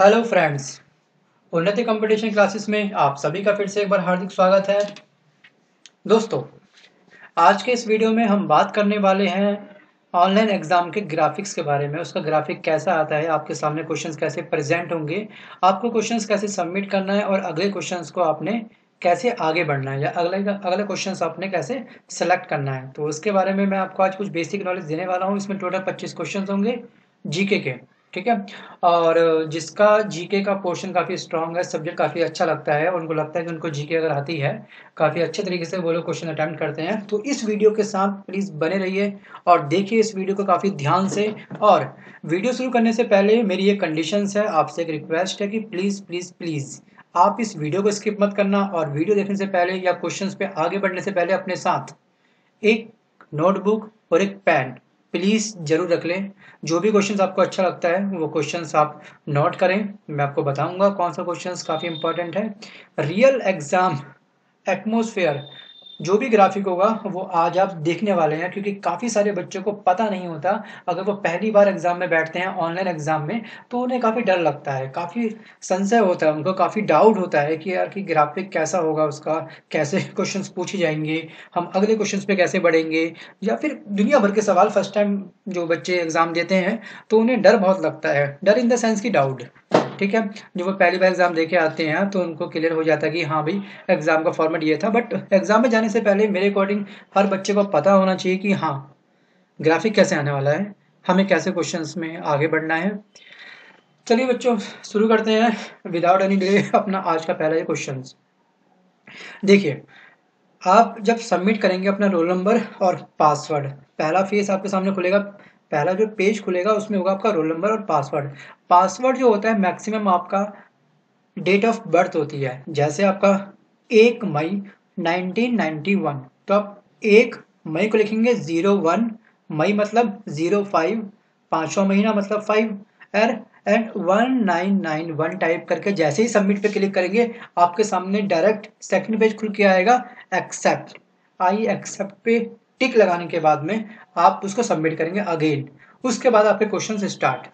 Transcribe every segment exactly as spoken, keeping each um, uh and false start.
Hello friends, Unnati competition classes में आप सभी का फिर से एक बार हार्दिक स्वागत है। दोस्तों, आज के इस वीडियो में हम बात करने वाले हैं ऑनलाइन एग्जाम के ग्राफिक्स के बारे में। उसका ग्राफिक कैसा आता है, आपके सामने क्वेश्चंस कैसे प्रेजेंट होंगे, आपको क्वेश्चंस कैसे सबमिट करना है और अगले क्वेश्चंस को आपने कैसे आगे बढ़ना है या अगले अगले क्वेश्चंस आपने कैसे सेलेक्ट करना है। तो उसके बारे में मैं आपको आज कुछ बेसिक नॉलेज देने वाला हूँ। इसमें टोटल पच्चीस क्वेश्चन होंगे जीके के, ठीक है। और जिसका जीके का पोर्शन काफ़ी स्ट्रांग है, सब्जेक्ट काफ़ी अच्छा लगता है, उनको लगता है कि उनको जीके अगर आती है काफ़ी अच्छे तरीके से वो लोग क्वेश्चन अटेम्प्ट करते हैं। तो इस वीडियो के साथ प्लीज़ बने रहिए और देखिए इस वीडियो को काफ़ी ध्यान से। और वीडियो शुरू करने से पहले मेरी एक कंडीशंस है, आपसे एक रिक्वेस्ट है कि प्लीज़ प्लीज़ प्लीज़ आप इस वीडियो को स्किप मत करना और वीडियो देखने से पहले या क्वेश्चंस पे आगे बढ़ने से पहले अपने साथ एक नोटबुक और एक पेन प्लीज़ जरूर रख लें। जो भी क्वेश्चंस आपको अच्छा लगता है वो क्वेश्चंस आप नोट करें। मैं आपको बताऊंगा कौन सा क्वेश्चंस काफ़ी इंपॉर्टेंट है। रियल एग्जाम एटमॉस्फेयर जो भी ग्राफिक होगा वो आज आप देखने वाले हैं, क्योंकि काफ़ी सारे बच्चों को पता नहीं होता। अगर वो पहली बार एग्जाम में बैठते हैं ऑनलाइन एग्जाम में तो उन्हें काफ़ी डर लगता है, काफ़ी संशय होता है, उनको काफ़ी डाउट होता है कि यार कि ग्राफिक कैसा होगा, उसका कैसे क्वेश्चंस पूछे जाएंगे, हम अगले क्वेश्चंस पे कैसे बढ़ेंगे, या फिर दुनिया भर के सवाल फर्स्ट टाइम जो बच्चे एग्जाम देते हैं तो उन्हें डर बहुत लगता है। डर इन द सेंस की डाउट, ठीक है। जो वो पहली बार एग्जाम दे के आते हैं तो उनको क्लियर हो जाता है कि हाँ भाई एग्जाम का फॉर्मेट ये था। बट एग्जाम में जाने से पहले मेरे अकॉर्डिंग हर बच्चे को पता होना चाहिए कि हाँ ग्राफिक कैसे आने वाला है, हमें कैसे क्वेश्चंस में आगे बढ़ना है। चलिए बच्चों शुरू करते हैं विदाउट एनी डिले अपना आज का पहला क्वेश्चन। देखिए, आप जब सबमिट करेंगे अपना रोल नंबर और पासवर्ड, पहला फेस आपके सामने खुलेगा, पहला जो पेज खुलेगा उसमें होगा आपका रोल नंबर और पासवर्ड। पासवर्ड जो होता है मैक्सिमम आपका डेट ऑफ बर्थ होती है। जैसे आपका एक मई नाइनटीन नाइंटी वन, तो आप एक मई को लिखेंगे जीरो वन, मई मतलब जीरो फाइव, पाँचवा महीना मतलब five R and one nine nine one type करके जैसे ही सबमिट पे क्लिक करेंगे आपके सामने डायरेक्ट सेकंड पेज खुल के आएगा एक्सेप्ट। आई एक्सेप्ट पे टिक लगाने के बाद में आप उसको सबमिट करेंगे अगेन। उसके बाद आपके क्वेश्चन स्टार्ट।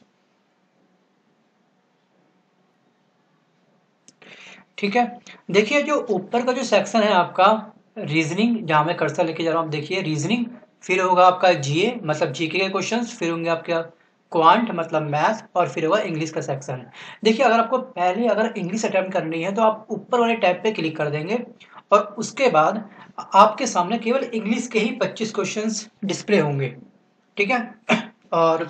ठीक है, देखिए जो ऊपर का जो सेक्शन है आपका रीजनिंग, जहां मैं कर्सर लेके जा रहा हूं, आप देखिए रीजनिंग, फिर होगा आपका जीए मतलब जीके के क्वेश्चंस, फिर होंगे आपके क्वांट मतलब मैथ, और फिर होगा इंग्लिश का सेक्शन। देखिए अगर आपको पहले अगर इंग्लिश अटेम्प्ट करनी है तो आप ऊपर वाले टैब पे क्लिक कर देंगे और उसके बाद आपके सामने केवल इंग्लिश के ही पच्चीस क्वेश्चंस डिस्प्ले होंगे, ठीक है। और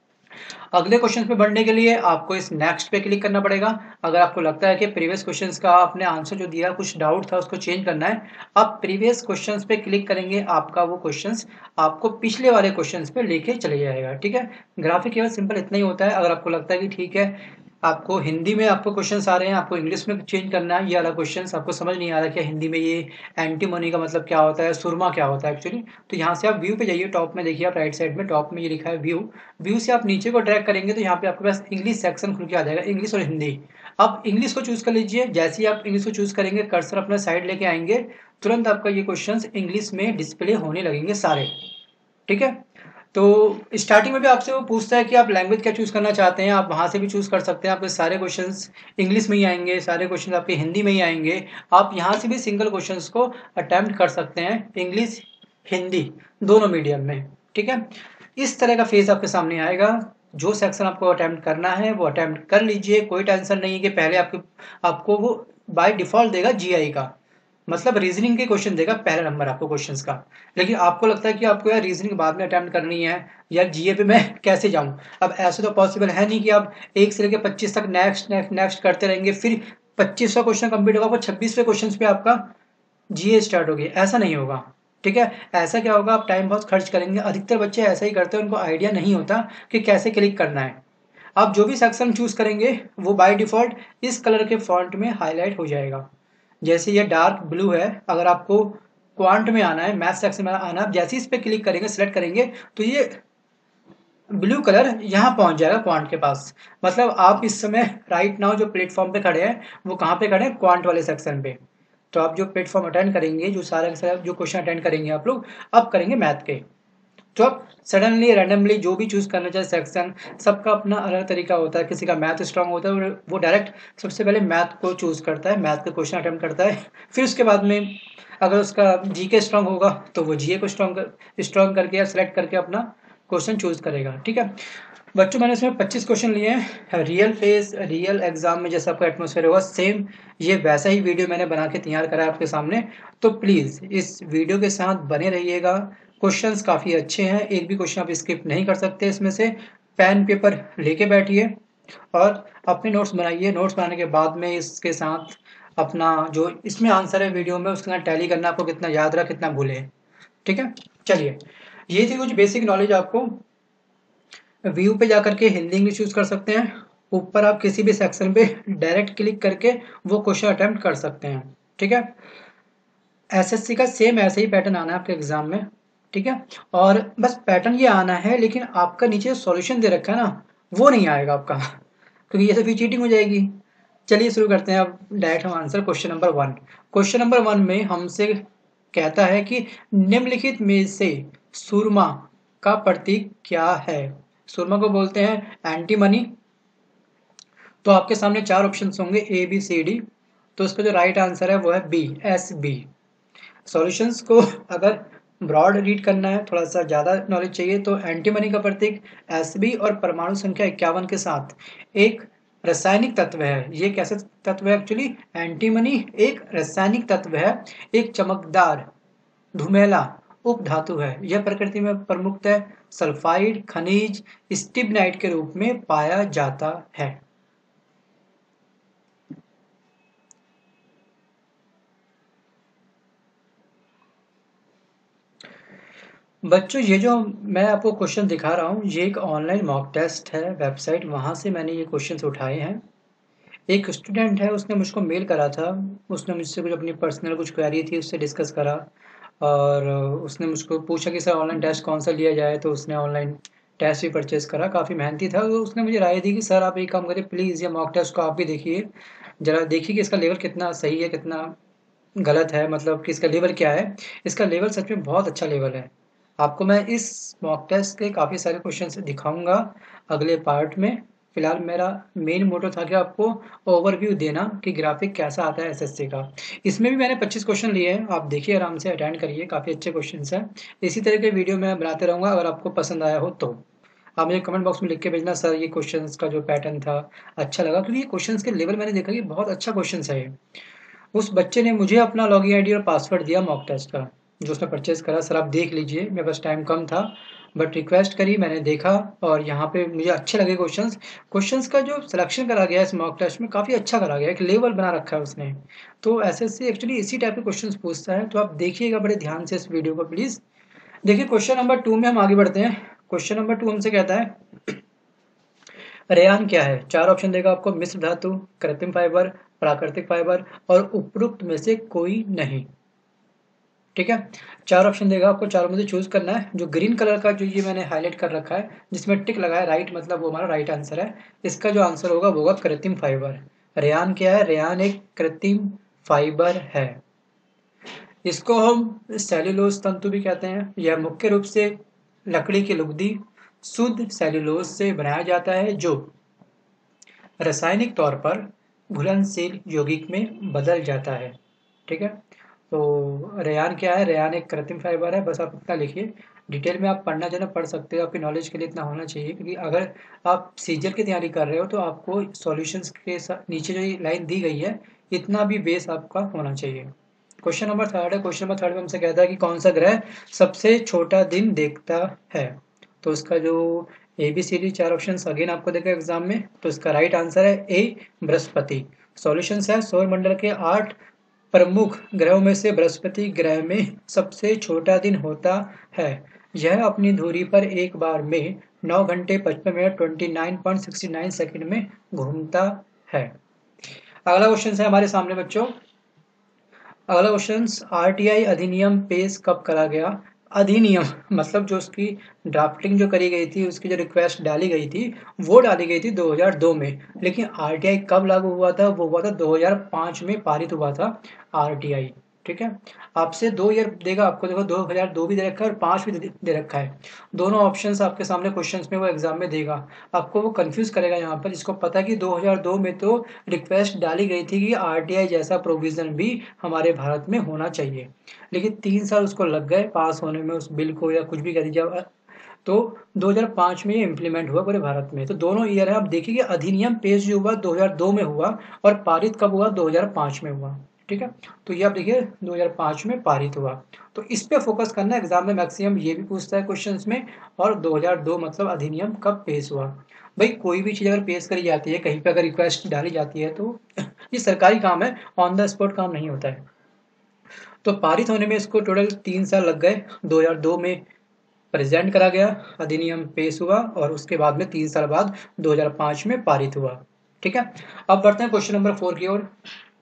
अगले क्वेश्चन पे बढ़ने के लिए आपको इस नेक्स्ट पे क्लिक करना पड़ेगा। अगर आपको लगता है कि प्रीवियस क्वेश्चंस का आपने आंसर जो दिया कुछ डाउट था उसको चेंज करना है, आप प्रीवियस क्वेश्चंस पे क्लिक करेंगे, आपका वो क्वेश्चंस आपको पिछले वाले क्वेश्चंस पे लेके चले जाएगा, ठीक है। ग्राफिक केवल सिंपल इतना ही होता है। अगर आपको लगता है कि ठीक है आपको हिंदी में आपको क्वेश्चंस आ रहे हैं, आपको इंग्लिश में चेंज करना है, ये वाला क्वेश्चंस आपको समझ नहीं आ रहा क्या हिंदी में ये एंटीमोनी का मतलब क्या होता है, सुरमा क्या होता है एक्चुअली, तो यहाँ से आप व्यू पे जाइए, टॉप में देखिए आप राइट साइड में टॉप में ये लिखा है व्यू। व्यू से आप नीचे को ड्रैग करेंगे तो यहाँ पे आपके पास इंग्लिश सेक्शन खुल के आ जाएगा, इंग्लिश और हिंदी। आप इंग्लिश को चूज कर लीजिए। जैसे ही आप इंग्लिश को चूज करेंगे कर्सर अपना साइड लेके आएंगे, तुरंत आपका ये क्वेश्चन इंग्लिश में डिस्प्ले होने लगेंगे सारे, ठीक है। तो स्टार्टिंग में भी आपसे वो पूछता है कि आप लैंग्वेज क्या चूज करना चाहते हैं, आप वहां से भी चूज कर सकते हैं। आपके सारे क्वेश्चंस इंग्लिश में ही आएंगे, सारे क्वेश्चन आपके हिंदी में ही आएंगे। आप यहाँ से भी सिंगल क्वेश्चंस को अटेम्प्ट कर सकते हैं, इंग्लिश हिंदी दोनों मीडियम में, ठीक है। इस तरह का फेज आपके सामने आएगा। जो सेक्शन आपको अटेम्प्ट करना है वो अटेम्प्ट कर लीजिए, कोई टेंशन नहीं है कि पहले आपको आपको वो बाय डिफॉल्ट देगा जीआई का, मतलब रीजनिंग के क्वेश्चन देगा पहला नंबर आपको क्वेश्चंस का। लेकिन आपको लगता है कि आपको यार रीजनिंग बाद में अटेम्प्ट करनी है, यार जीए पे मैं कैसे जाऊं, अब ऐसे तो पॉसिबल है नहीं कि आप एक से लेकर पच्चीस तक नेक्स्ट नेक्स्ट नेक्स्ट करते रहेंगे, फिर पच्चीसवा क्वेश्चन कंप्लीट होगा, आपको छब्बीसवें क्वेश्चन पे आपका जीए स्टार्ट होगी, ऐसा नहीं होगा, ठीक है। ऐसा क्या होगा, आप टाइम बहुत खर्च करेंगे। अधिकतर बच्चे ऐसा ही करते हैं, उनको आइडिया नहीं होता कि कैसे क्लिक करना है। आप जो भी सेक्शन चूज करेंगे वो बाय डिफॉल्ट इस कलर के फॉन्ट में हाईलाइट हो जाएगा। जैसे ये डार्क ब्लू है, अगर आपको क्वांट में आना है, मैथ सेक्शन में आना है, जैसे इस पे क्लिक करेंगे सेलेक्ट करेंगे तो ये ब्लू कलर यहाँ पहुंच जाएगा क्वांट के पास। मतलब आप इस समय राइट नाउ जो प्लेटफॉर्म पे खड़े हैं वो कहाँ पे खड़े हैं, क्वांट वाले सेक्शन पे। तो आप जो प्लेटफॉर्म अटेंड करेंगे, जो सारे सारे जो क्वेश्चन अटेंड करेंगे आप लोग अब करेंगे मैथ के, तो आप सडनली रैंडमली जो भी चूज़ करना चाहे सेक्शन, सबका अपना अलग तरीका होता है। किसी का मैथ स्ट्रांग होता है, वो डायरेक्ट सबसे पहले मैथ को चूज़ करता है, मैथ का क्वेश्चन अटेम्प्ट करता है। फिर उसके बाद में अगर उसका जीके स्ट्रांग होगा तो वो जीए को स्ट्रांग स्ट्रांग करके या सिलेक्ट करके अपना क्वेश्चन चूज़ करेगा। ठीक है बच्चों, मैंने इसमें पच्चीस क्वेश्चन लिए हैं। रियल फेस रियल एग्जाम में जैसा आपका एटमोसफेयर होगा, सेम ये वैसा ही वीडियो मैंने बना के तैयार करा है आपके सामने। तो प्लीज़ इस वीडियो के साथ बने रहिएगा। क्वेश्चंस काफ़ी अच्छे हैं, एक भी क्वेश्चन आप स्किप नहीं कर सकते इसमें से। पेन पेपर लेके बैठिए और अपने नोट्स बनाइए। नोट्स बनाने के बाद में इसके साथ अपना जो इसमें आंसर है वीडियो में, उसके साथ टैली करना, आपको कितना याद रहा कितना भूले। ठीक है, चलिए ये थी कुछ बेसिक नॉलेज। आपको व्यू पे जाकर के हिंदी इंग्लिश यूज कर सकते हैं। ऊपर आप किसी भी सेक्शन पे डायरेक्ट क्लिक करके वो क्वेश्चन अटेम्प्ट कर सकते हैं। ठीक है, एसएससी का सेम ऐसे ही पैटर्न आना है आपके एग्जाम में। ठीक है, और बस पैटर्न ये आना है, लेकिन आपका नीचे सॉल्यूशन दे रखा है ना, वो नहीं आएगा आपका क्योंकि ये तो फिर चीटिंग हो जाएगी। चलिए शुरू करते हैं अब डायरेक्ट हम answer. Question number one question number one में हमसे कहता है कि निम्नलिखित में से सुरमा का प्रतीक क्या है। सुरमा को बोलते हैं एंटी मनी। तो आपके सामने चार ऑप्शन होंगे ए बी सी डी। तो इसका जो राइट आंसर है वो है बी, एस बी। सॉल्यूशंस को अगर ब्रॉड रीड करना है, थोड़ा सा ज़्यादा नॉलेज चाहिए, तो एंटी मनी का प्रतीक एस बी और परमाणु संख्या इक्यावन के साथ एक रासायनिक तत्व है। ये कैसे तत्व है एक्चुअली? एंटीमनी एक रासायनिक तत्व है, एक चमकदार धूमेला उपधातु है। यह प्रकृति में प्रमुखतः सल्फाइड खनिज स्टिबनाइट के रूप में पाया जाता है। बच्चों, ये जो मैं आपको क्वेश्चन दिखा रहा हूँ, ये एक ऑनलाइन मॉक टेस्ट है वेबसाइट, वहाँ से मैंने ये क्वेश्चंस उठाए हैं। एक स्टूडेंट है, उसने मुझको मेल करा था, उसने मुझसे कुछ अपनी पर्सनल कुछ क्वेरी थी, उससे डिस्कस करा और उसने मुझको पूछा कि सर ऑनलाइन टेस्ट कौन सा लिया जाए। तो उसने ऑनलाइन टेस्ट भी परचेज़ करा, काफ़ी मेहनती था। तो उसने मुझे राय दी कि सर आप एक काम करिए, प्लीज़ ये मॉक टेस्ट को आप भी देखिए, ज़रा देखिए कि इसका लेवल कितना सही है कितना गलत है, मतलब कि इसका लेवल क्या है। इसका लेवल सच में बहुत अच्छा लेवल है। आपको मैं इस मॉक टेस्ट के काफ़ी सारे क्वेश्चन दिखाऊंगा अगले पार्ट में। फिलहाल मेरा मेन मोटो था कि आपको ओवरव्यू देना कि ग्राफिक कैसा आता है एसएससी का। इसमें भी मैंने पच्चीस क्वेश्चन लिए हैं, आप देखिए आराम से अटेंड करिए, काफ़ी अच्छे क्वेश्चंस हैं। इसी तरह के वीडियो मैं बनाते रहूँगा, अगर आपको पसंद आया हो तो आप मुझे कमेंट बॉक्स में लिख के भेजना सर ये क्वेश्चंस का जो पैटर्न था अच्छा लगा, क्योंकि ये क्वेश्चंस के लेवल मैंने देखा कि बहुत अच्छा क्वेश्चन है ये। उस बच्चे ने मुझे अपना लॉगिन आईडी और पासवर्ड दिया मॉक टेस्ट का, जो उसने परचेज करा। सर आप देख लीजिए, मेरे पास टाइम कम था बट रिक्वेस्ट करी, मैंने देखा और यहाँ पे मुझे अच्छे लगे क्वेश्चंस। क्वेश्चंस का जो सिलेक्शन करा गया है इस मॉक टेस्ट में काफ़ी अच्छा करा गया है, एक लेवल बना रखा है उसने। तो एसएससी एक्चुअली इसी टाइप के क्वेश्चंस पूछता है, तो आप देखिएगा बड़े ध्यान से इस वीडियो को प्लीज़। देखिए क्वेश्चन नंबर टू में हम आगे बढ़ते हैं। क्वेश्चन नंबर टू हमसे कहता है रेयान क्या है। चार ऑप्शन देगा आपको, मिश्र धातु, कृत्रिम फाइबर, प्राकृतिक फाइबर और उपरोक्त में से कोई नहीं। ठीक है, चार ऑप्शन देगा आपको, चारों में से चूज करना है। जो ग्रीन कलर का जो ये मैंने हाईलाइट कर रखा है जिसमें टिक लगा है राइट, मतलब वो हमारा राइट आंसर है। इसका जो आंसर होगा वो होगा कृत्रिम फाइबर। रेयान क्या है? रेयान एक कृत्रिम फाइबर है। इसको हम सेल्यूलोज तंतु भी कहते हैं। यह मुख्य रूप से लकड़ी की लुगदी शुद्ध सेल्यूलोज से बनाया जाता है, जो रासायनिक तौर पर घुलनशील यौगिक में बदल जाता है। ठीक है, तो रेयान क्या है? रेयान एक कृत्रिम फाइबर है। बस आप इतना लिखिए, डिटेल में आप पढ़ना जो ना पढ़ सकते हो, आपकी नॉलेज के लिए इतना होना चाहिए, क्योंकि अगर आप सीजल की तैयारी कर रहे हो तो आपको सॉल्यूशंस के साथ नीचे जो ये लाइन दी गई है इतना भी बेस आपका होना चाहिए। क्वेश्चन नंबर थर्ड है। क्वेश्चन नंबर थर्ड में हमसे कहता है कि कौन सा ग्रह सबसे छोटा दिन देखता है। तो इसका जो ए बी सी डी चार ऑप्शन अगेन आपको देगा एग्जाम में, तो इसका राइट आंसर है ए, बृहस्पति। सॉल्यूशन है, सौर मंडल के आठ प्रमुख ग्रहों में से बृहस्पति ग्रह में सबसे छोटा दिन होता है। यह अपनी धुरी पर एक बार में नौ घंटे पचपन minute twenty nine point sixty nine second में घूमता है। अगला क्वेश्चन है हमारे सामने बच्चों। अगला क्वेश्चन, आरटीआई अधिनियम पेश कब करा गया। अधिनियम मतलब जो उसकी ड्राफ्टिंग जो करी गई थी, उसकी जो रिक्वेस्ट डाली गई थी वो डाली गई थी दो हज़ार दो में, लेकिन आरटीआई कब लागू हुआ था? वो हुआ था दो हज़ार पाँच में पारित हुआ था आरटीआई। ठीक है। आपसे दो ईयर देगा आपको, देखो दो हजार दो भी दे रखा है और पाँच भी दे, दे रखा है। दोनों ऑप्शंस आपके सामने क्वेश्चंस में वो एग्जाम में देगा, आपको वो कंफ्यूज करेगा यहाँ पर। जिसको पता है कि दो हजार दो में तो रिक्वेस्ट डाली गई थी कि आरटीआई जैसा प्रोविजन भी हमारे भारत में होना चाहिए, लेकिन तीन साल उसको लग गए पास होने में उस बिल को, या कुछ भी कह दीजिए। तो दो हजार पाँच में ये इम्प्लीमेंट हुआ पूरे भारत में। तो दोनों ईयर है, आप देखिए कि अधिनियम पेश जो हुआ दो हजार दो में हुआ और पारित कब हुआ, दो हजार पाँच में हुआ। ठीक है, तो ये आप देखिए दो हजार पाँच में पारित हुआ। तो इस पे फोकस करना, एग्जाम में मैक्सिमम ये भी पूछता है क्वेश्चंस में। और दो हजार दो मतलब अधिनियम कब पेश हुआ। भाई कोई भी चीज़ अगर पेश करी जाती है, कहीं पे अगर रिक्वेस्ट डाली जाती है, तो ये सरकारी काम है, ऑन द स्पॉट काम नहीं होता है। तो पारित होने में इसको टोटल तीन साल लग गए। दो हजार दो में प्रेजेंट करा गया, अधिनियम पेश हुआ और उसके बाद में तीन साल बाद दो हजार पाँच में पारित हुआ। ठीक है, अब बढ़ते हैं क्वेश्चन नंबर फोर की ओर।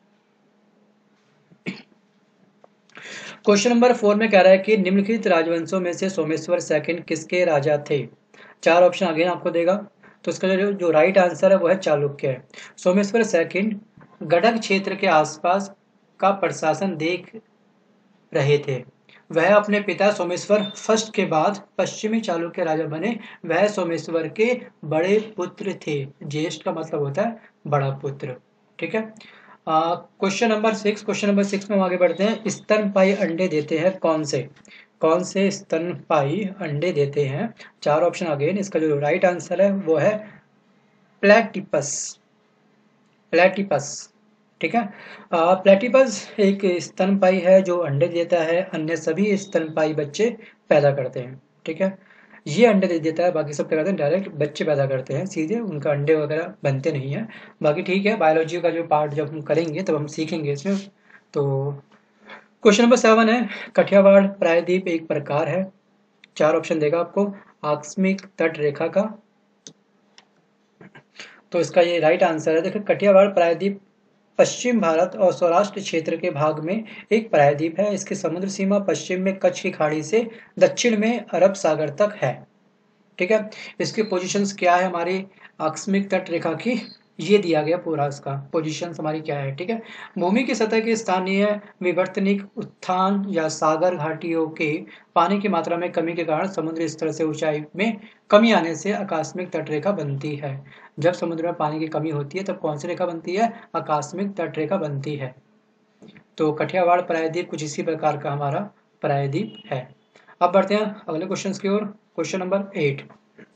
क्वेश्चन नंबर फोर में कह रहा है कि निम्नलिखित राजवंशों में से सोमेश्वर सेकंड किसके राजा थे। चार ऑप्शन आगे आपको देगा, तो इसका जो जो राइट आंसर है वो है चालुक्य है। सोमेश्वर सेकंड गडग क्षेत्र के आसपास का प्रशासन देख रहे थे। वह अपने पिता सोमेश्वर फर्स्ट के बाद पश्चिमी चालुक्य राजा बने। वह सोमेश्वर के बड़े पुत्र थे। ज्येष्ठ का मतलब होता है बड़ा पुत्र। ठीक है, question number six question number six में हम आगे बढ़ते हैं। स्तनपायी अंडे देते हैं कौन से, कौन से स्तनपायी अंडे देते हैं। चार ऑप्शन अगेन, इसका जो राइट आंसर है वो है प्लेटिपस, प्लेटिपस। ठीक है, प्लेटिपस एक स्तनपायी है जो अंडे देता है, अन्य सभी स्तनपायी बच्चे पैदा करते हैं। ठीक है, ये अंडे दे देता है, बाकी सब क्या करते हैं डायरेक्ट बच्चे पैदा करते हैं, सीधे उनका अंडे वगैरह बनते नहीं है। बाकी ठीक है, बायोलॉजी का जो पार्ट जब हम करेंगे तब हम सीखेंगे इसमें। तो क्वेश्चन नंबर सेवन है, कठियावाड़ प्रायद्वीप एक प्रकार है। चार ऑप्शन देगा आपको, आकस्मिक तट रेखा का। तो इसका ये राइट आंसर है। देखिए कठियावाड़ प्रायद्वीप पश्चिम भारत और सौराष्ट्र क्षेत्र के भाग में एक प्रायद्वीप है। इसकी समुद्र सीमा पश्चिम में कच्छ की खाड़ी से दक्षिण में अरब सागर तक है। ठीक है, इसकी पोजीशंस क्या है हमारी आकस्मिक तट रेखा की, ये दिया गया पूरा इसका पोजीशंस हमारी क्या है। ठीक है, भूमि की सतह के स्थानीय विवर्तनिक उत्थान या सागर घाटियों के पानी की मात्रा में कमी के कारण समुद्री स्तर से ऊंचाई में कमी आने से आकस्मिक तट रेखा बनती है। जब समुद्र में पानी की कमी होती है तब कौन सी रेखा बनती है, आकस्मिक तट रेखा बनती है। तो कठियावाड़ प्रायद्वीप कुछ इसी प्रकार का हमारा प्रायद्वीप है। अब बढ़ते हैं अगले क्वेश्चन की ओर। क्वेश्चन नंबर एट,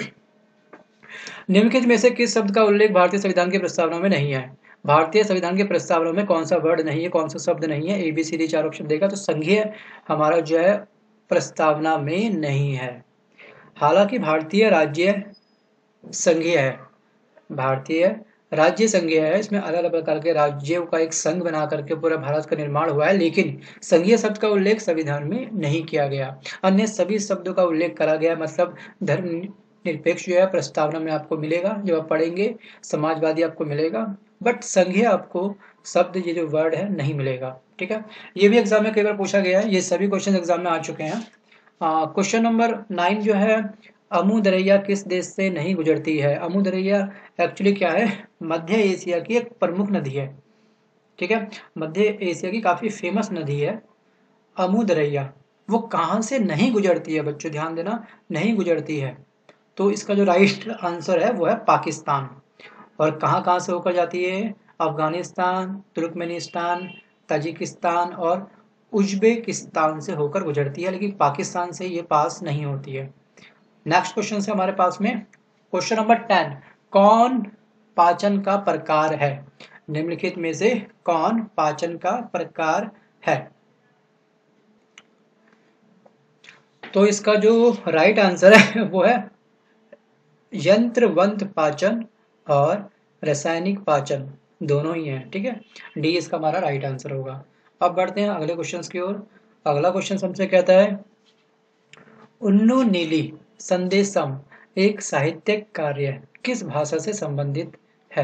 निम्नलिखित में से किस शब्द का उल्लेख भारतीय संविधान की प्रस्तावना में नहीं है। भारतीय संविधान की प्रस्तावना में कौन सा वर्ड नहीं है, कौन सा शब्द नहीं है। ए बी सी डी चार ऑप्शन देगा, तो संघीय हमारा जो है प्रस्तावना में नहीं है। हालांकि भारतीय राज्य संघीय है, भारतीय राज्य संघीय है, इसमें अलग अलग प्रकार के राज्यों का एक संघ बना करके पूरा भारत का निर्माण हुआ है, लेकिन संघीय शब्द का उल्लेख संविधान में नहीं किया गया। अन्य सभी शब्दों का उल्लेख करा गया, मतलब धर्म निरपेक्ष जो है प्रस्तावना में आपको मिलेगा, जब आप पढ़ेंगे समाजवादी आपको मिलेगा, बट संघीय आपको शब्द ये जो वर्ड है नहीं मिलेगा। ठीक है, ये भी एग्जाम में कई बार पूछा गया है, ये सभी क्वेश्चन एग्जाम में आ चुके हैं। क्वेश्चन नंबर नाइन जो है, अमू दरैया किस देश से नहीं गुजरती है। अमू दरैया एक्चुअली क्या है, मध्य एशिया की एक प्रमुख नदी है। ठीक है, मध्य एशिया की काफी फेमस नदी है अमू दरैया। वो कहाँ से नहीं गुजरती है बच्चों, ध्यान देना, नहीं गुजरती है। तो इसका जो राइट आंसर है वो है पाकिस्तान। और कहाँ कहाँ से होकर जाती है, अफगानिस्तान, तुर्कमेनिस्तान, ताजिकिस्तान और उज्बेकिस्तान से होकर गुजरती है, लेकिन पाकिस्तान से ये पास नहीं होती है। नेक्स्ट क्वेश्चन है हमारे पास में क्वेश्चन नंबर टेन, कौन पाचन का प्रकार है। निम्नलिखित में से कौन पाचन का प्रकार है। तो इसका जो राइट आंसर है वो है यंत्रवंत पाचन और रासायनिक पाचन, दोनों ही हैं। ठीक है, डी इसका हमारा राइट आंसर होगा। अब बढ़ते हैं अगले क्वेश्चन की ओर। अगला क्वेश्चन हमसे कहता है, उन्नु नीली संदेशम एक साहित्यिक कार्य किस भाषा से संबंधित है।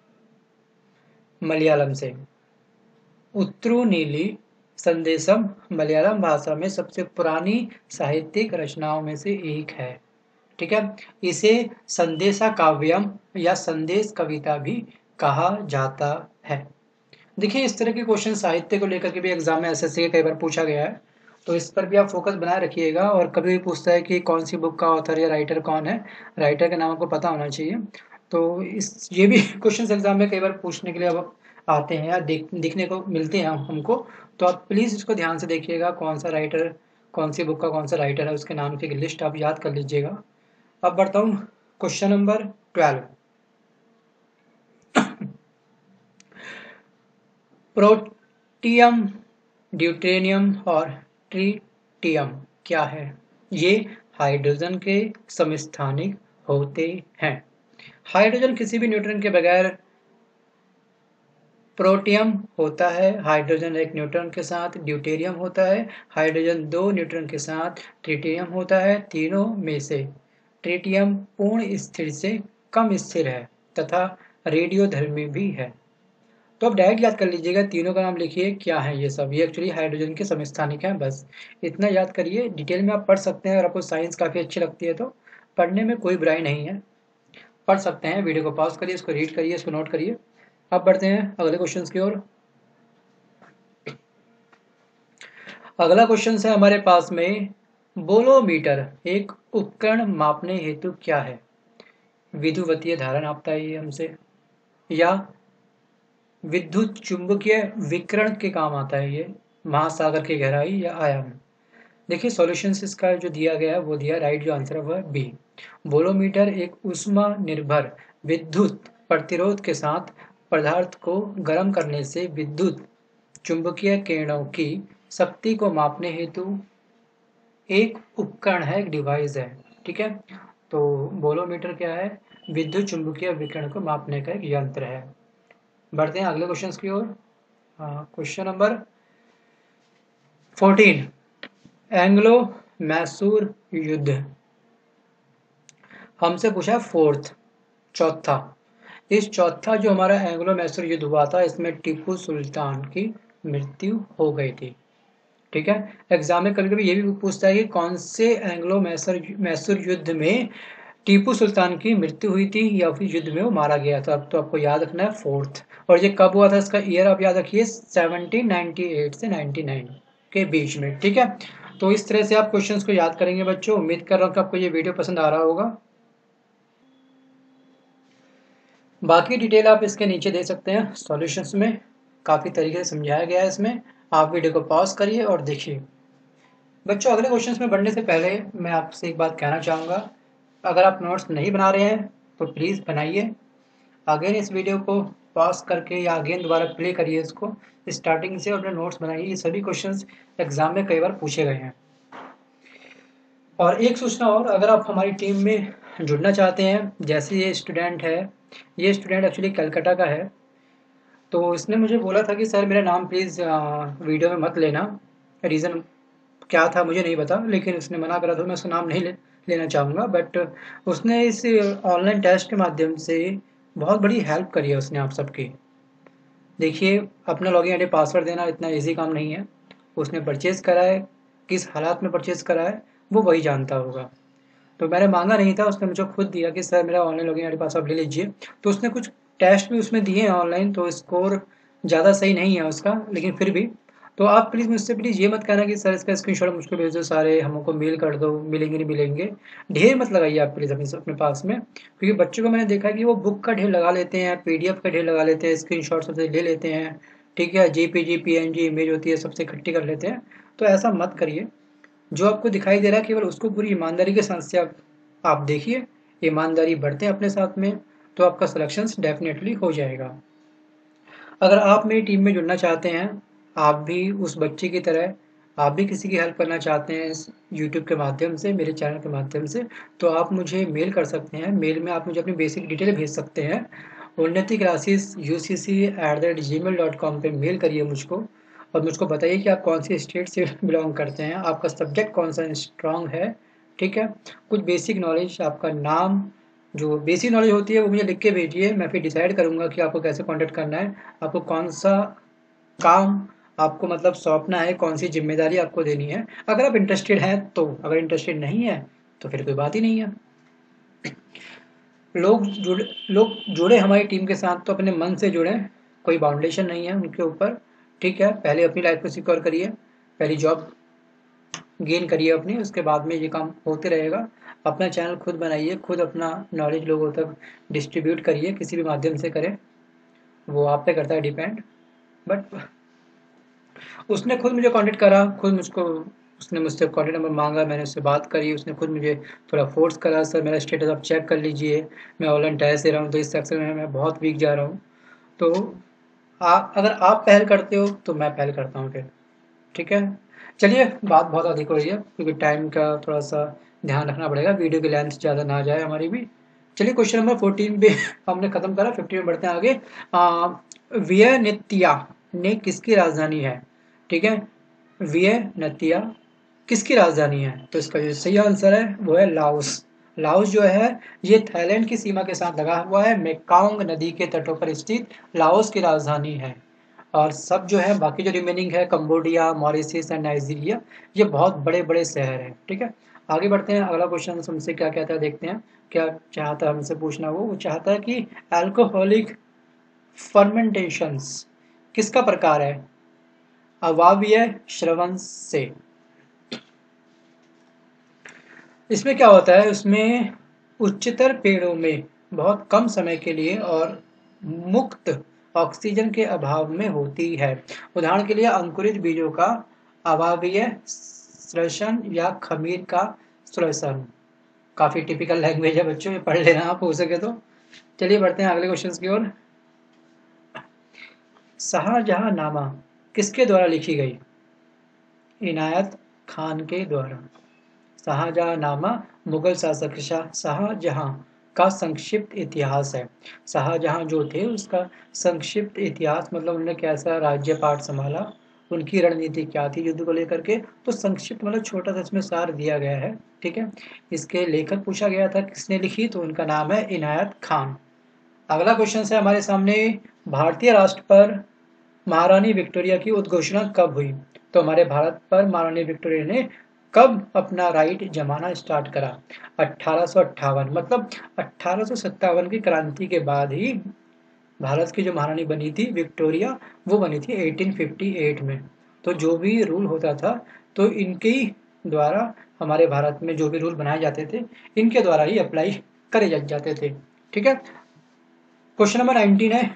मलयालम से। उत्तरू नीली संदेशम मलयालम भाषा में सबसे पुरानी साहित्यिक रचनाओं में से एक है। ठीक है, इसे संदेशा काव्यम या संदेश कविता भी कहा जाता है। देखिए इस तरह के क्वेश्चन साहित्य को लेकर के भी एग्जाम में एसएससी के कई बार पूछा गया है, तो इस पर भी आप फोकस बनाए रखिएगा। और कभी भी पूछता है कि कौन सी बुक का ऑथर या राइटर कौन है, राइटर का नाम आपको पता होना चाहिए। तो इस ये भी क्वेश्चन एग्जाम में कई बार पूछने के लिए अब आते हैं या देख दिखने को मिलते हैं हमको, तो आप प्लीज़ इसको ध्यान से देखिएगा, कौन सा राइटर, कौन सी बुक का कौन सा राइटर है, उसके नाम की लिस्ट आप याद कर लीजिएगा। अब बढ़ता हूँ question number twelve. Protium, deuterium और ट्रिटियम क्या है? ये हाइड्रोजन के समस्थानिक होते हैं। हाइड्रोजन किसी भी न्यूट्रॉन के बगैर प्रोटियम होता है, हाइड्रोजन एक न्यूट्रॉन के साथ ड्यूटेरियम होता है, हाइड्रोजन दो न्यूट्रॉन के साथ ट्रिटियम होता है। तीनों में से ट्रिटियम पूर्ण स्थिर से कम स्थिर है तथा रेडियोधर्मी भी है। तो अब डायरेक्ट याद कर लीजिएगा, तीनों का नाम लिखिए, क्या है ये सब। ये एक्चुअली हाइड्रोजन के समस्थानिक हैं, बस इतना याद करिए। डिटेल में आप पढ़ सकते हैं, अगर आपको साइंस काफ़ी अच्छी लगती है तो पढ़ने में कोई बुराई नहीं है, पढ़ सकते हैं। वीडियो को पॉज करिए, इसको रीड करिए, इसको नोट करिए। अब बढ़ते हैं अगले क्वेश्चन की ओर। अगला क्वेश्चन है हमारे पास में, बोलोमीटर एक उपकरण मापने हेतु क्या है? विद्युतीय धारा नापता है ये हमसे, या विद्युत चुंबकीय विकिरण के काम आता है ये, महासागर की गहराई या आयाम। देखिए सॉल्यूशंस इसका जो दिया गया है वो दिया, राइट जो आंसर है वो है बी। बोलोमीटर एक ऊष्मा निर्भर विद्युत प्रतिरोध के साथ पदार्थ को गर्म करने से विद्युत चुंबकीय किरणों की शक्ति को मापने हेतु एक उपकरण है, एक डिवाइस है, ठीक है। तो बोलोमीटर क्या है? विद्युत चुंबकीय विकिरण को मापने का एक यंत्र है। बढ़ते हैं अगले क्वेश्चन की ओर। Question number fourteen, Anglo Mysore युद्ध हमसे पूछा है फोर्थ, चौथा। इस चौथा जो हमारा एंग्लो मैसूर युद्ध हुआ था, इसमें टीपू सुल्तान की मृत्यु हो गई थी, ठीक है। एग्जाम में कभी कभी ये भी पूछता है कि कौन से एंग्लो मैसूर मैसूर युद्ध में टीपू सुल्तान की मृत्यु हुई थी या फिर युद्ध में वो मारा गया था। अब तो आपको याद रखना है फोर्थ, और ये कब हुआ था इसका ईयर आप याद रखिए, सेवनटीन नाइंटी एट से नाइंटी नाइन के बीच में, ठीक है। तो इस तरह से आप क्वेश्चंस को याद करेंगे बच्चों। उम्मीद कर रहा हूँ कि आपको ये वीडियो पसंद आ रहा होगा। बाकी डिटेल आप इसके नीचे दे सकते हैं, सॉल्यूशंस में काफ़ी तरीके से समझाया गया है इसमें। आप वीडियो को पॉज करिए और देखिए। बच्चों अगले क्वेश्चंस में बढ़ने से पहले मैं आपसे एक बात कहना चाहूँगा, अगर आप नोट्स नहीं बना रहे हैं तो प्लीज़ बनाइए। अगेन इस वीडियो को पॉज करके या अगेन दोबारा प्ले करिए इसको स्टार्टिंग से, और अपने नोट्स बनाइए। ये सभी क्वेश्चंस एग्जाम में कई बार पूछे गए हैं। और एक सूचना और, अगर आप हमारी टीम में जुड़ना चाहते हैं, जैसे ये स्टूडेंट है, ये स्टूडेंट एक्चुअली कलकत्ता का है, तो इसने मुझे बोला था कि सर मेरा नाम प्लीज़ वीडियो में मत लेना। रीज़न क्या था मुझे नहीं पता, लेकिन उसने मना करा, तो मैं उसका नाम नहीं ले, लेना चाहूँगा। बट उसने इस ऑनलाइन टेस्ट के माध्यम से बहुत बड़ी हेल्प करी है उसने आप सबकी। देखिए अपना लॉगिन आईडी पासवर्ड देना इतना इजी काम नहीं है। उसने परचेज़ करा है, किस हालात में परचेज़ करा है वो वही जानता होगा। तो मैंने मांगा नहीं था, उसने मुझे खुद दिया कि सर मेरा ऑनलाइन लॉगिन आईडी पासवर्ड ले लीजिए। तो उसने कुछ टेस्ट भी उसमें दिए हैं ऑनलाइन, तो स्कोर ज़्यादा सही नहीं है उसका, लेकिन फिर भी। तो आप प्लीज़ मुझसे प्लीज़ ये मत कहना कि सर इसका स्क्रीनशॉट मुझको भेज दो, सारे हमको मेल कर दो, मिलेंगे नहीं मिलेंगे, ढेर मत लगाइए आप प्लीज़ अपने अपने पास में। क्योंकि बच्चों को मैंने देखा कि वो बुक का ढेर लगा लेते हैं, पीडीएफ का ढेर लगा लेते हैं, स्क्रीनशॉट सबसे ले लेते हैं, ठीक है, जेपीजी पीएनजी इमेज होती है सबसे इकट्ठी कर लेते हैं। तो ऐसा मत करिए। जो आपको दिखाई दे रहा है केवल उसको पूरी ईमानदारी के साथ से आप, आप देखिए, ईमानदारी बढ़ते हैं अपने साथ में, तो आपका सिलेक्शंस डेफिनेटली हो जाएगा। अगर आप मेरी टीम में जुड़ना चाहते हैं, आप भी उस बच्चे की तरह, आप भी किसी की हेल्प करना चाहते हैं इस यूट्यूब के माध्यम से, मेरे चैनल के माध्यम से, तो आप मुझे मेल कर सकते हैं। मेल में आप मुझे अपनी बेसिक डिटेल भेज सकते हैं। Unnati classes U C C at the rate Gmail dot com पर मेल करिए मुझको, और मुझको बताइए कि आप कौन सी स्टेट से बिलोंग करते हैं, आपका सब्जेक्ट कौन सा स्ट्रॉन्ग है, ठीक है। कुछ बेसिक नॉलेज, आपका नाम, जो बेसिक नॉलेज होती है वो मुझे लिख के भेजिए। मैं फिर डिसाइड करूँगा कि आपको कैसे कांटेक्ट करना है, आपको कौन सा काम आपको मतलब सौंपना है, कौन सी जिम्मेदारी आपको देनी है। अगर आप इंटरेस्टेड हैं तो, अगर इंटरेस्टेड नहीं है तो फिर कोई बात ही नहीं है। लोग जुड़े लोग जुड़े हमारी टीम के साथ तो अपने मन से जुड़ें, कोई बाउंडेशन नहीं है उनके ऊपर, ठीक है। पहले अपनी लाइफ को सिक्योर करिए, पहली जॉब गेन करिए अपनी, उसके बाद में ये काम होते रहेगा। अपना चैनल खुद बनाइए, खुद अपना नॉलेज लोगों तक डिस्ट्रीब्यूट करिए, किसी भी माध्यम से करें, वो आप पे करता है डिपेंड। बट उसने खुद मुझे कांटेक्ट करा, खुद मुझको उसने मुझसे कॉन्टैक्ट नंबर मांगा, मैंने उससे बात करी, उसने खुद मुझे थोड़ा फोर्स करा, सर मेरा स्टेटस आप चेक कर लीजिए, मैं ऑनलाइन टेस्ट दे रहा हूँ, तो इस सेक्शन में मैं बहुत वीक जा रहा हूँ। तो आप अगर आप पहल करते हो तो मैं पहल करता हूँ फिर, ठीक है। चलिए, बात बहुत अधिक हो रही है क्योंकि टाइम का थोड़ा सा ध्यान रखना पड़ेगा, वीडियो की लेंथ ज़्यादा ना जाए हमारी भी। चलिए, क्वेश्चन नंबर फोर्टीन पे हमने खत्म करा, फिफ्टीन में बढ़ते हैं आगे। वियतनाम ने किसकी राजधानी है, ठीक है। वियतनाम किसकी राजधानी है, तो इसका जो सही आंसर है वो है लाओस। लाओस जो है ये थाईलैंड की सीमा के साथ लगा हुआ है, मेकांग नदी के तटों पर स्थित लाओस की राजधानी है। और सब जो है बाकी जो रिमेनिंग है, कंबोडिया, मॉरिशस एंड नाइजीरिया, ये बहुत बड़े बड़े शहर हैं, ठीक है। आगे बढ़ते हैं, अगला क्वेश्चन हमसे क्या कहता है देखते हैं, क्या चाहता है हमसे पूछना। वो वो चाहता है कि अल्कोहलिक फर्मेंटेशंस किसका प्रकार है, अवाव्य श्रवण से। इसमें क्या होता है, उसमें उच्चतर पेड़ों में बहुत कम समय के लिए और मुक्त ऑक्सीजन के अभाव में होती है। उदाहरण के लिए अंकुरित बीजों का अवाव्य श्वसन या खमीर का श्वसन। काफी टिपिकल लैंग्वेज है बच्चों, ये पढ़ लेना आप हो सके तो। चलिए बढ़ते हैं अगले क्वेश्चन की ओर। शाहजहांनामा किसके द्वारा लिखी गई, इनायत खान के द्वारा। शाहजहांनामा मुगल शासक शाहजहां का संक्षिप्त इतिहास है। शाहजहां जो थे उसका संक्षिप्त इतिहास, मतलब उन्होंने कैसा राज्यपाट संभाला, उनकी रणनीति क्या थी युद्ध को लेकर के, तो संक्षिप्त मतलब छोटा सा इसमें सार दिया गया है, ठीक है। इसके लेखक पूछा गया था किसने लिखी, तो उनका नाम है इनायत खान। अगला क्वेश्चन है हमारे सामने, भारतीय राष्ट्र पर महारानी विक्टोरिया की उद्घोषणा कब हुई, तो हमारे भारत पर महारानी विक्टोरिया ने कब अपना राइट जमाना स्टार्ट करा, अठारह सौ अट्ठावन, मतलब अठारह सौ सत्तावन की क्रांति के बाद ही भारत की जो महारानी बनी थी विक्टोरिया, वो बनी थी अठारह सौ अट्ठावन में। तो जो भी रूल होता था तो इनके ही द्वारा, हमारे भारत में जो भी रूल बनाए जाते थे इनके द्वारा ही अप्लाई करे जाते थे, ठीक है। क्वेश्चन नंबर नाइनटीन है,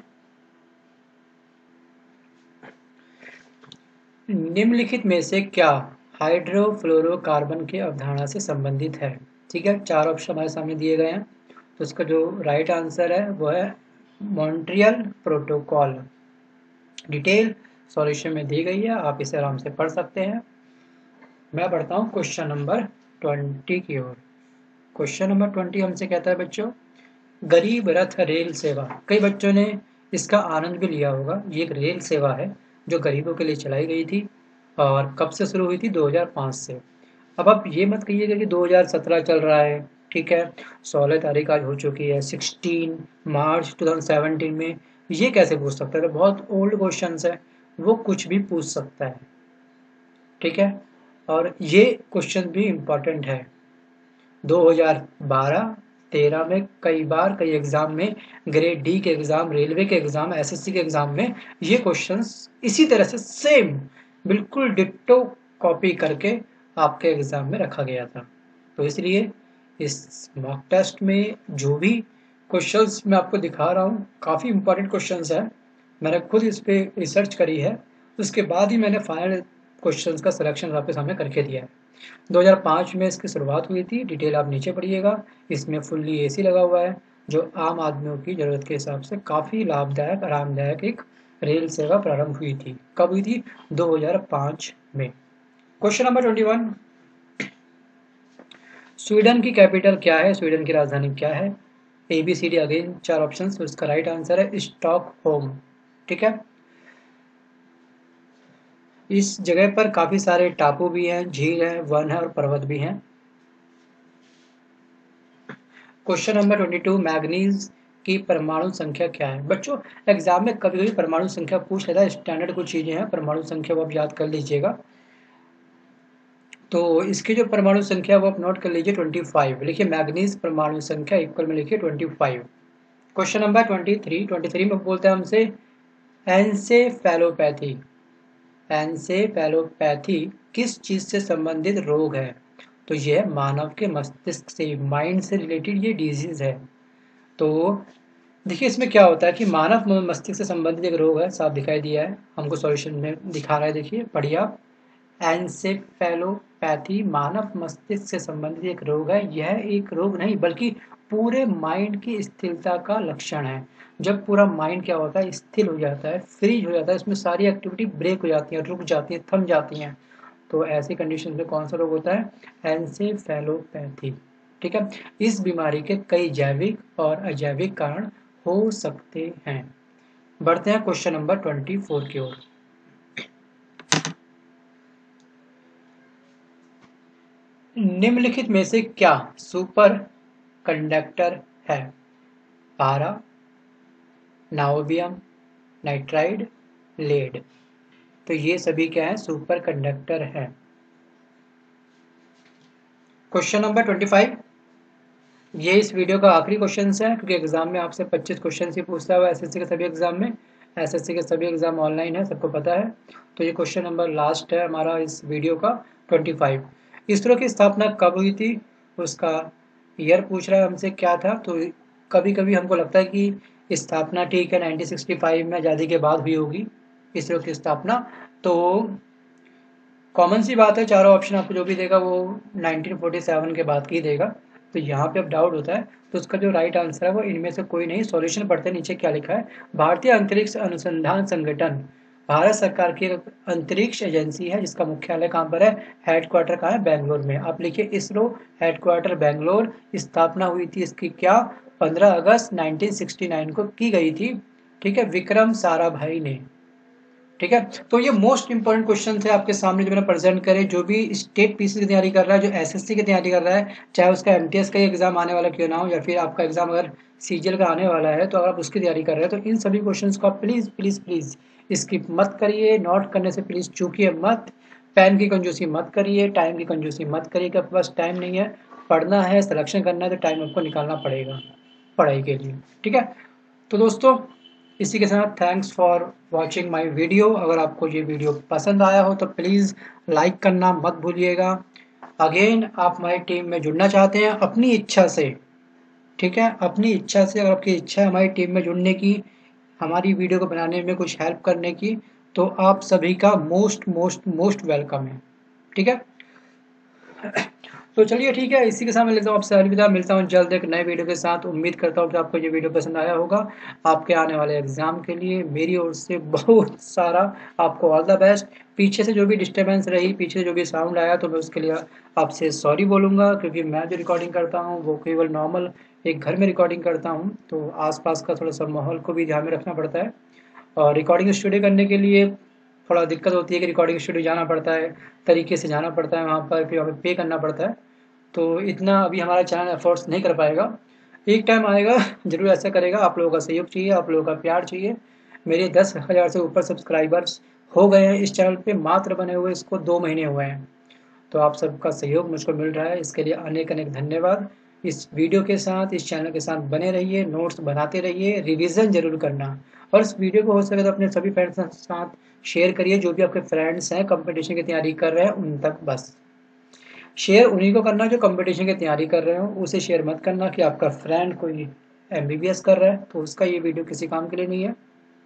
निम्नलिखित में से क्या हाइड्रोफ्लोरोकार्बन की अवधारणा से संबंधित है, ठीक है। चार ऑप्शन हमारे सामने दिए गए हैं, तो इसका जो राइट आंसर है वो है मॉन्ट्रियल प्रोटोकॉल। डिटेल सॉल्यूशन में दी गई है, आप इसे आराम से पढ़ सकते हैं। मैं बढ़ता हूँ क्वेश्चन नंबर ट्वेंटी की ओर। क्वेश्चन नंबर ट्वेंटी हमसे कहता है बच्चों, गरीब रथ रेल सेवा, कई बच्चों ने इसका आनंद भी लिया होगा। ये एक रेल सेवा है जो गरीबों के लिए चलाई गई थी, और कब से शुरू हुई थी, दो हज़ार पाँच से। अब आप ये मत कहिएगा कि दो हज़ार सत्रह चल रहा है, ठीक है। सोलह तारीख आज हो चुकी है, सोलह मार्च दो हज़ार सत्रह में, ये कैसे पूछ सकता है, तो बहुत ओल्ड क्वेश्चन है, वो कुछ भी पूछ सकता है, ठीक है। और ये क्वेश्चन भी इम्पोर्टेंट है, दो हज़ार बारह तेरह में कई बार कई एग्जाम में, ग्रेड डी के एग्जाम, रेलवे के एग्जाम, एसएससी के एग्जाम में ये क्वेश्चंस इसी तरह से सेम बिल्कुल डिट्टो कॉपी करके आपके एग्जाम में रखा गया था। तो इसलिए इस मॉक टेस्ट में जो भी क्वेश्चंस मैं आपको दिखा रहा हूँ काफ़ी इंपॉर्टेंट क्वेश्चंस है, मैंने खुद इस पर रिसर्च करी है, उसके बाद ही मैंने फाइनल क्वेश्चंस का सिलेक्शन आपके सामने करके दिया है। दो हज़ार पाँच में इसकी शुरुआत हुई थी, डिटेल आप नीचे पढ़िएगा। इसमें फुल्ली एसी लगा हुआ है, जो आम आदमियों की ज़रूरत के हिसाब से काफ़ी लाभदायक आरामदायक एक रेल सेवा प्रारंभ हुई थी। कब हुई थी, दो हज़ार पाँच में। Question number twenty one, Sweden की कैपिटल क्या है, स्वीडन की राजधानी क्या है। A B C D again चार ऑप्शन, तो इसका राइट आंसर है स्टॉकहोम, ठीक है। इस जगह पर काफी सारे टापू भी हैं, झील है, वन है और पर्वत भी हैं। Question number twenty two, manganese की परमाणु संख्या क्या है। बच्चों एग्जाम में कभी कभी परमाणु संख्या पूछ लेता है, स्टैंडर्ड कुछ चीजें हैं, परमाणु संख्या वो आप याद कर लीजिएगा। तो इसकी जो परमाणु संख्या वो आप नोट कर लीजिए, पच्चीस लिखिए, मैग्नीज परमाणु संख्या इक्वल में लिखिए पच्चीस। क्वेश्चन नंबर तेईस, तेईस में बोलते हैं हमसे एन्सेफेलोपैथी, एन्सेफेलोपैथी किस चीज़ से संबंधित रोग है? तो यह मानव के मस्तिष्क से, माइंड से रिलेटेड ये डिजीज़ है। तो देखिए इसमें क्या होता है कि मानव मस्तिष्क से संबंधित एक रोग है, साफ दिखाई दिया है, हमको सॉल्यूशन में दिखा रहा है, देखिए पढ़िए आप। एन्सेफेलोपैथी मानव मस्तिष्क से संबंधित एक रोग है। यह एक रोग नहीं बल्कि पूरे माइंड की स्थिरता का लक्षण है। जब पूरा माइंड क्या होता है, स्थिर हो जाता है, फ्रीज हो जाता है, इसमें सारी एक्टिविटी ब्रेक हो जाती है, रुक जाती है, थम जाती हैं, तो ऐसी कंडीशन में कौन सा रोग होता है? एन्सेफेलोपैथी। ठीक है, इस बीमारी के कई जैविक और अजैविक कारण हो सकते हैं। बढ़ते हैं क्वेश्चन नंबर ट्वेंटी फोर की ओर। निम्नलिखित में से क्या सुपर कंडक्टर है? पारा, नायोबियम, नाइट्राइड, लेड। तो ये सभी क्या है? सुपर कंडक्टर है। क्वेश्चन नंबर ट्वेंटी फाइव, ये इस वीडियो का आखिरी क्वेश्चन है, क्योंकि एग्जाम में आपसे पच्चीस क्वेश्चन ही पूछता है एसएससी के सभी एग्जाम में। एसएससी के सभी एग्जाम ऑनलाइन है, सबको पता है। तो ये क्वेश्चन नंबर लास्ट है हमारा इस वीडियो का, ट्वेंटी फाइव। इसरो की स्थापना कब हुई थी? उसका ईयर पूछ रहा है हमसे क्या था। तो कभी कभी हमको लगता है कि स्थापना ठीक है नाइनटीन सिक्सटी फाइव में आज़ादी के बाद हुई होगी इसरो की स्थापना। तो कॉमन सी बात है, चारों ऑप्शन आपको जो भी देगा वो नाइनटीन फोर्टी सेवन के बाद की देगा। तो यहाँ पे अब डाउट होता है, तो उसका जो राइट आंसर है वो इनमें से कोई नहीं। सॉल्यूशन पढ़ते हैं, नीचे क्या लिखा है। भारतीय अंतरिक्ष अनुसंधान संगठन भारत सरकार की एक अंतरिक्ष एजेंसी है, जिसका मुख्यालय कहाँ पर है? हेडक्वार्टर कहाँ है? बेंगलोर में। आप लिखिए इसरो हेडक्वार्टर बेंगलोर। स्थापना हुई थी इसकी क्या? पंद्रह अगस्त नाइनटीन सिक्सटी नाइन को की गई थी। ठीक है, विक्रम साराभाई ने। ठीक है, तो ये मोस्ट इंपॉर्टेंट क्वेश्चन थे आपके सामने जो मैंने प्रेजेंट करे। जो भी स्टेट पीसी की तैयारी कर रहा है, जो एसएससी की तैयारी कर रहा है, चाहे उसका एमटीएस का एग्जाम आने वाला क्यों ना हो, या फिर आपका एग्जाम अगर सीजीएल का आने वाला है, तो अगर आप उसकी तैयारी कर रहे हैं तो इन सभी क्वेश्चंस को आप प्लीज प्लीज प्लीज स्किप मत करिए। नोट करने से प्लीज चूकिए मत। पेन की कंजूसी मत करिए, टाइम की कंजूसी मत करिए कि आपके पास टाइम नहीं है। पढ़ना है, सिलेक्शन करना है, तो टाइम आपको निकालना पड़ेगा पढ़ाई के लिए। ठीक है, तो दोस्तों इसी के साथ thanks for watching my video. अगर आपको ये वीडियो पसंद आया हो तो प्लीज़ लाइक करना मत भूलिएगा। अगेन आप हमारी टीम में जुड़ना चाहते हैं अपनी इच्छा से, ठीक है, अपनी इच्छा से, अगर आपकी इच्छा है हमारी टीम में जुड़ने की, हमारी वीडियो को बनाने में कुछ हेल्प करने की, तो आप सभी का मोस्ट मोस्ट मोस्ट वेलकम है। ठीक है, तो चलिए ठीक है, इसी के साथ मैं लेता हूँ आपसे अलविदा। मिलता हूँ जल्द एक नए वीडियो के साथ। उम्मीद करता हूँ कि आपको ये वीडियो पसंद आया होगा। आपके आने वाले एग्जाम के लिए मेरी ओर से बहुत सारा आपको ऑल द बेस्ट। पीछे से जो भी डिस्टर्बेंस रही, पीछे से जो भी साउंड आया, तो मैं उसके लिए आपसे सॉरी बोलूँगा, क्योंकि मैं जो रिकॉर्डिंग करता हूँ वो केवल नॉर्मल एक घर में रिकॉर्डिंग करता हूँ, तो आसपास का थोड़ा सा माहौल को भी ध्यान में रखना पड़ता है। और रिकॉर्डिंग स्टूडियो करने के लिए थोड़ा दिक्कत होती है कि रिकॉर्डिंग स्टूडियो जाना पड़ता है, तरीके से जाना पड़ता है, वहाँ पर फिर हमें पे करना पड़ता है। तो इतना अभी हमारा चैनल एफर्ट्स नहीं कर पाएगा। एक टाइम आएगा जरूर ऐसा करेगा। आप लोगों का सहयोग चाहिए, आप लोगों का प्यार चाहिए। मेरे दस हज़ार से ऊपर सब्सक्राइबर्स हो गए हैं इस चैनल पे, मात्र बने हुए इसको दो महीने हुए हैं। तो आप सबका सहयोग मुझको मिल रहा है, इसके लिए अनेक अनेक धन्यवाद। इस वीडियो के साथ, इस चैनल के साथ बने रहिए, नोट्स बनाते रहिए, रिवीजन जरूर करना, और इस वीडियो को हो सके तो अपने सभी फ्रेंड्स के साथ शेयर करिए। जो भी आपके फ्रेंड्स हैं कंपटीशन की तैयारी कर रहे हैं उन तक बस शेयर उन्हीं को करना जो कंपटीशन की तैयारी कर रहे हो। उसे शेयर मत करना कि आपका फ्रेंड कोई एमबीबीएस कर रहा है तो उसका ये वीडियो किसी काम के लिए नहीं है,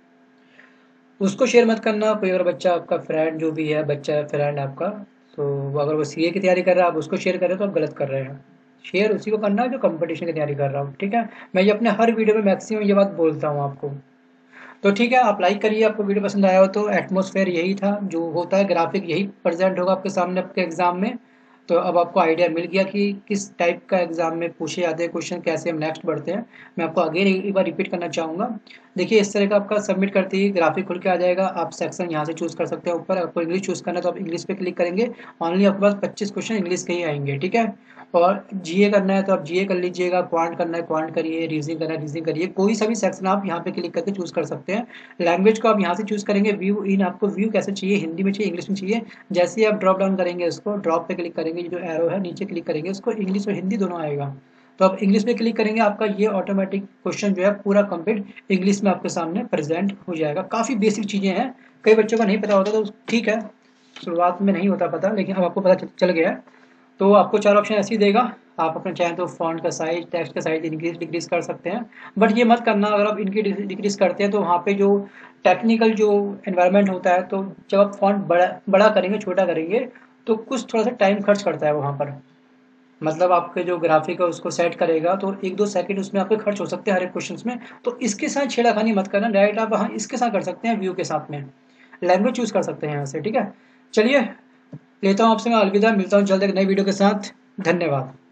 उसको शेयर मत करना। कोई अगर बच्चा आपका फ्रेंड जो भी है, बच्चा है फ्रेंड आपका, तो अगर वो सीए की तैयारी कर रहा है, आप उसको शेयर कर रहे हो तो आप गलत कर रहे हैं। शेयर उसी को करना है जो कंपटीशन की तैयारी कर रहा हो। ठीक है, मैं ये अपने हर वीडियो में मैक्सिमम ये बात बोलता हूँ आपको। तो ठीक है, आप लाइक करिए, आपको वीडियो पसंद आया हो तो। एटमॉस्फेयर यही था जो होता है, ग्राफिक यही प्रेजेंट होगा आपके सामने आपके एग्जाम में। तो अब आपको आइडिया मिल गया कि किस टाइप का एग्जाम में पूछे जाते हैं क्वेश्चन, कैसे हम नेक्स्ट बढ़ते हैं। मैं आपको अगेन एक बार रिपीट करना चाहूँगा। देखिए इस तरह का आपका सबमिट करते ही ग्राफिक खुल के आ जाएगा। आप सेक्शन यहाँ से चूज़ कर सकते हैं ऊपर। आपको इंग्लिश चूज़ करना है तो आप इंग्लिश पे क्लिक करेंगे। ऑनली आपके पास पच्चीस क्वेश्चन इंग्लिश के ही आएंगे। ठीक है, और जीए करना है तो आप जीए कर लीजिएगा, क्वांट करना है क्वांट करिए, रीजनिंग करना है रीजनिंग करिए। कोई सा भी सेक्शन आप यहाँ पे क्लिक करके चूज़ कर सकते हैं। लैंग्वेज को आप यहाँ से चूज़ करेंगे। व्यू इन, आपको व्यू कैसे चाहिए, हिंदी में चाहिए, इंग्लिश में चाहिए। जैसे ही आप ड्रॉप डाउन करेंगे, उसको ड्रॉप पे क्लिक करेंगे, जो एरो है नीचे क्लिक करेंगे, उसको इंग्लिश और हिंदी दोनों आएगा। तो आप इंग्लिश में क्लिक करेंगे, आपका ये ऑटोमेटिक क्वेश्चन जो है पूरा कंप्लीट इंग्लिश में आपके सामने प्रेजेंट हो जाएगा। काफ़ी बेसिक चीज़ें हैं, कई बच्चों का नहीं पता होता, तो ठीक है, शुरुआत में नहीं होता पता, लेकिन अब आपको पता चल गया है। तो आपको चार ऑप्शन ऐसे ही देगा, आप अपना चाहें तो फॉन्ट का साइज, टेक्स्ट का साइज इंक्रीज डिक्रीज कर सकते हैं, बट ये मत करना, अगर आप इनकी डिक्रीज करते हैं तो वहाँ पे जो टेक्निकल जो एनवायरनमेंट होता है, तो जब आप फॉन्ट बड़ा बड़ा करेंगे, छोटा करेंगे, तो कुछ थोड़ा सा टाइम खर्च करता है वहाँ पर। मतलब आपके जो ग्राफिक है उसको सेट करेगा तो एक दो सेकंड उसमें आपके खर्च हो सकते हैं हर एक क्वेश्चन में। तो इसके साथ छेड़ाखानी मत करना, डायरेक्ट आप हाँ इसके साथ कर सकते हैं, व्यू के साथ में लैंग्वेज चूज कर सकते हैं यहाँ से। ठीक है, चलिए लेता हूँ आपसे मैं अलविदा, मिलता हूँ जल्द एक नई वीडियो के साथ। धन्यवाद।